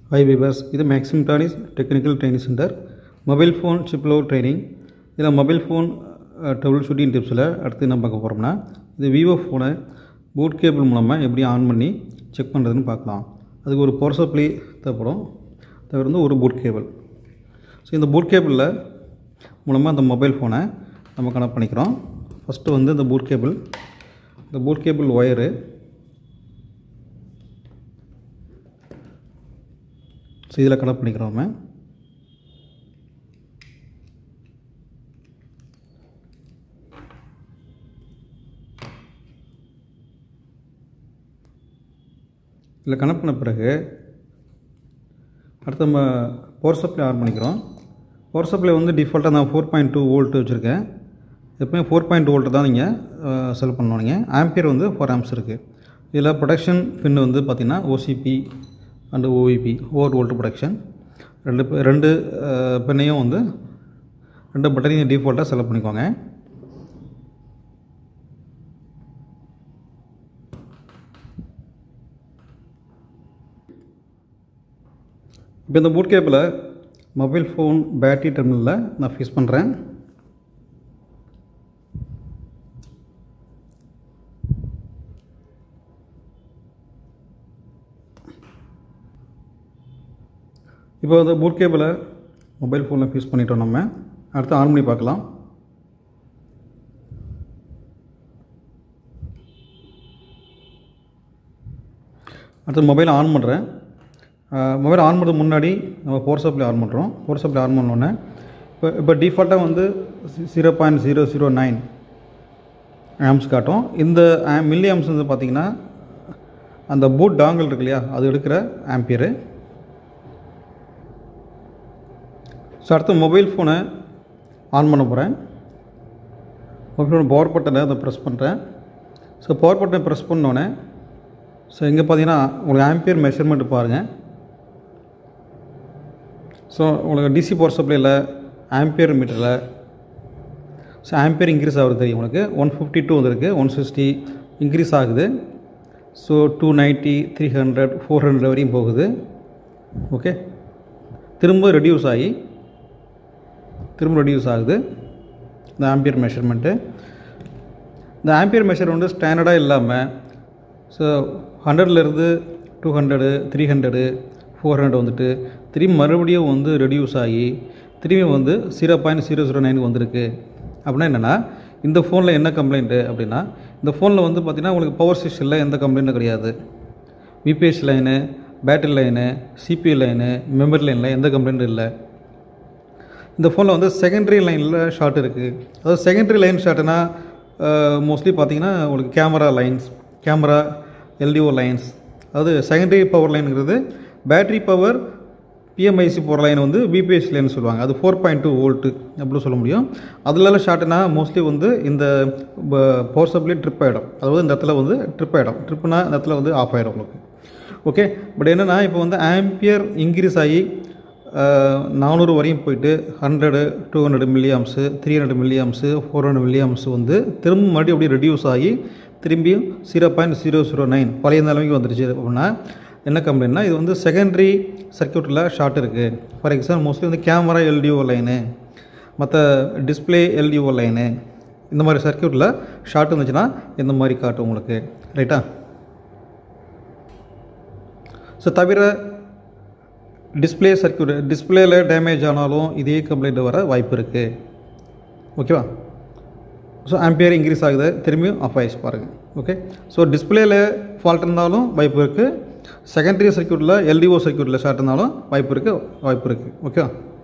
Hi viewers, this is Maxim Tanis Technical Training Center. Mobile phone chip level training. This mobile phone troubleshooting tips அடுத்து நம்ம பார்க்க போறோம்னா இது Vivo phone boot cable மூலமா எப்படி on பண்ணி செக் பண்றதுன்னு பார்க்கலாம். அதுக்கு ஒரு power supply தேவைப்படும். தவிர வந்து ஒரு boot cable. ஸோ இந்த boot cable மூலமா அந்த மொபைல் ஃபோனை நம்ம கனெக்ட் பண்ணிக்கிறோம். ஃபர்ஸ்ட் வந்து இந்த boot cable wire ஸோ இதில் கனெக்ட் பண்ணிக்கிறோம். இதில் கனெக்ட் பண்ண பிறகு அடுத்து நம்ம பவர் சப்ளை ஆன் பண்ணிக்கிறோம். பவர் சப்ளை வந்து டிஃபால்ட்டாக நான் 4.2 வோல்ட் வச்சுருக்கேன். எப்பவுமே 4.2 வோல்ட் தான் நீங்கள் செலக்ட் பண்ணணும். நீங்கள் ஆம்பியர் வந்து 4 ஆம்ப்ஸ் இருக்குது. இதில் ப்ரொடக்ஷன் பின் வந்து பார்த்திங்கன்னா OCP and OVP over volt protection ரெண்டு பின்னையும் வந்து ரெண்டு பட்டனையும் டிஃபால்ட்டாக செலக்ட் பண்ணிக்கோங்க. இப்போ இந்த பூட் கேபிளை மொபைல் ஃபோன் பேட்டரி டெர்மினலில் நான் ஃபிக்ஸ் பண்ணுறேன். இப்போ இந்த பூட் கேபிளை மொபைல் ஃபோனில் ஃபிக்ஸ் பண்ணிட்டோம். நம்ம அடுத்து ஆன் பண்ணி பார்க்கலாம். அடுத்து மொபைல் ஆன் பண்ணுறேன். மொபைல் ஆன் பண்ணுறது முன்னாடி நம்ம பவர் சப்ளை ஆன் பண்ணுறோம். பவர் சப்ளை ஆன் பண்ணோன்னே இப்போ டிஃபால்ட்டாக வந்து 0.009 ஆம்ஸ் காட்டும். இந்த மில்லி ஆம்ஸ் வந்து பார்த்திங்கன்னா அந்த பூட் டாங்கல் இருக்கு இல்லையா, அது எடுக்கிற ஆம்பியரு. ஸோ அடுத்து மொபைல் ஃபோனை ஆன் பண்ண போகிறேன். மொபைல் ஃபோன் பவர் பட்டனை அதை ப்ரெஸ் பண்ணுறேன். ஸோ பவர் பட்டனை ப்ரெஸ் பண்ணோன்னே ஸோ இங்கே பார்த்தீங்கன்னா உங்களுக்கு ஆம்பியர் மெஷர்மெண்ட் பாருங்கள். ஸோ உங்களுக்கு டிசி பவர் சப்ளையில் ஆம்பியர் மீட்டரில் ஸோ ஆம்பியர் இன்க்ரீஸ் ஆகுது தெரியும் உங்களுக்கு. 152 வந்துருக்கு, 160 இன்க்ரீஸ் ஆகுது. ஸோ 290, 300, 400 வரையும் போகுது. ஓகே, திரும்ப ரெடியூஸ் ஆகுது இந்த ஆம்பியர் மெஷர்மெண்ட்டு. இந்த ஆம்பியர் மெஷர்மெண்ட்டு ஸ்டாண்டர்டாக இல்லாமல் ஸோ 100லேருந்து 200, 300, 400 வந்துட்டு திரும்பி மறுபடியும் வந்து ரெடியூஸ் ஆகி திரும்பி வந்து 0.009 வந்திருக்கு. அப்படின்னா என்னென்னா இந்த ஃபோனில் என்ன கம்ப்ளைண்ட்டு அப்படின்னா, இந்த ஃபோனில் வந்து பார்த்திங்கன்னா உங்களுக்கு பவர் ஸ்டேஷனில் எந்த கம்ப்ளைண்ட்டும் கிடையாது. VPS line, battery line, CPU line, memory லைனில் எந்த கம்ப்ளைண்ட்டும் இல்லை. இந்த ஃபோனில் வந்து செகண்டரி லைனில் ஷார்ட் இருக்குது. அதாவது செகண்டரி லைன் ஷார்ட்னா மோஸ்ட்லி பார்த்திங்கன்னா உங்களுக்கு கேமரா LDO லைன்ஸ், அதாவது செகண்டரி பவர் லைனுங்கிறது battery power PMIC power line வந்து VPS லைன் சொல்லுவாங்க. அது 4.2 வோல்ட்டு அப்படின்னு சொல்ல முடியும். அதில் ஷார்ட்னா மோஸ்ட்லி வந்து இந்த பவர் சப்ளை ட்ரிப் ஆகிடும். அதாவது இந்த இடத்துல வந்து ட்ரிப்னா இந்த இடத்துல வந்து ஆஃப் ஆகிடும் உங்களுக்கு. ஓகே, பட் என்னென்னா இப்போ வந்து ஆம்பியர் இன்க்ரீஸ் ஆகி 400 வரையும் போயிட்டு 100, 200 milliamps, 300 milliamps, 400 milliamps வந்து திரும்ப மறுபடியும் அப்படியே ரெடியூஸ் ஆகி திரும்பியும் 0.009 பழைய நிலைமைக்கு வந்துருச்சு. அப்படின்னா என்ன கம்ப்ளைண்ட்னா இது வந்து செகண்டரி சர்க்யூட்டில் ஷார்ட் இருக்குது. ஃபார் எக்ஸாம்பிள் மோஸ்ட்லி வந்து கேமரா LDO லைனு, மற்ற டிஸ்பிளே LDO லைனு, இந்த மாதிரி சர்க்யூட்டில் ஷார்ட் இருந்துச்சுன்னா இந்த மாதிரி காட்டும் உங்களுக்கு. ரைட்டா? ஸோ தவிர டிஸ்பிளேயில் டேமேஜ் ஆனாலும் இதே கம்ப்ளைண்ட் வர வாய்ப்பு இருக்குது. ஓகேவா? ஸோ ஆம்பியர் இன்க்ரீஸ் ஆகுது, திரும்பியும் ஆஃப் ஆகிடுச்சு பாருங்கள். ஓகே, ஸோ டிஸ்பிளேயில் ஃபால்ட் இருந்தாலும் வாய்ப்பு இருக்குது. செகண்டரி சர்க்யூட்டில் LDO சர்க்யூட்டில் ஷார்ட் இருந்தாலும் வாய்ப்பு இருக்குது. ஓகேவா?